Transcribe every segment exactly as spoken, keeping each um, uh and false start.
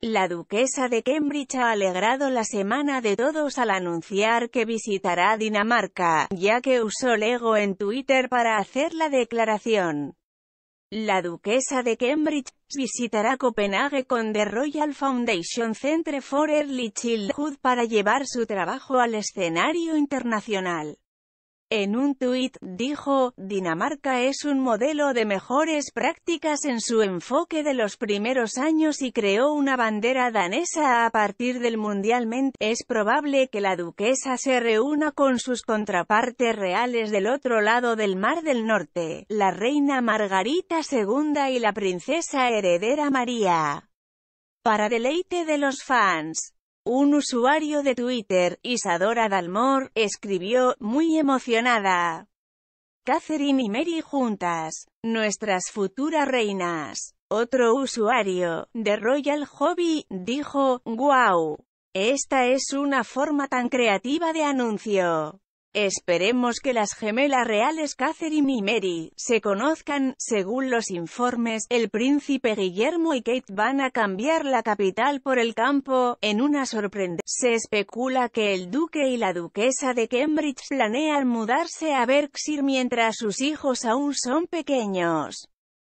La duquesa de Cambridge ha alegrado la semana de todos al anunciar que visitará Dinamarca, ya que usó Lego en Twitter para hacer la declaración. La duquesa de Cambridge visitará Copenhague con The Royal Foundation Centre for Early Childhood para llevar su trabajo al escenario internacional. En un tuit, dijo, Dinamarca es un modelo de mejores prácticas en su enfoque de los primeros años y creó una bandera danesa a partir del mundialmente. Es probable que la duquesa se reúna con sus contrapartes reales del otro lado del Mar del Norte, la reina Margarita segunda y la princesa heredera María. Para deleite de los fans, un usuario de Twitter, Isadora Dalmor, escribió, muy emocionada. Catherine y Mary juntas, nuestras futuras reinas. Otro usuario, The Royal Hobby, dijo, wow. Esta es una forma tan creativa de anuncio. Esperemos que las gemelas reales Catherine y Mary se conozcan. Según los informes, el príncipe Guillermo y Kate van a cambiar la capital por el campo, en una sorprendente. Se especula que el duque y la duquesa de Cambridge planean mudarse a Berkshire mientras sus hijos aún son pequeños.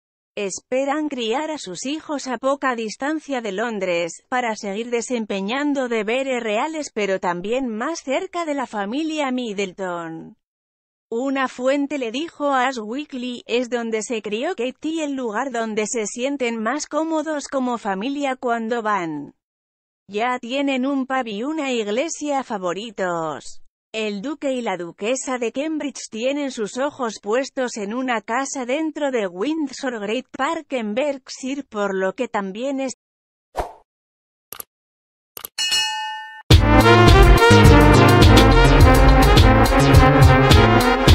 Esperan criar a sus hijos a poca distancia de Londres, para seguir desempeñando deberes reales pero también más cerca de la familia Middleton. Una fuente le dijo a Us Weekly, es donde se crió Kate y el lugar donde se sienten más cómodos como familia cuando van. Ya tienen un pub y una iglesia favoritos. El duque y la duquesa de Cambridge tienen sus ojos puestos en una casa dentro de Windsor Great Park en Berkshire, por lo que también es